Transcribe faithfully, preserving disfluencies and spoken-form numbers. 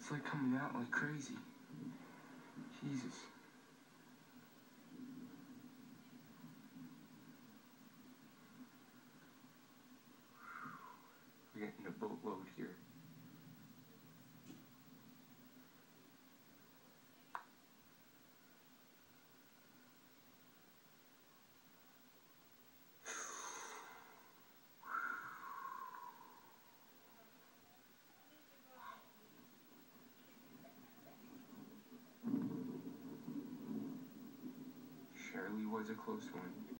It's like coming out like crazy. Jesus. We're getting a boatload here. Shirley was a close one.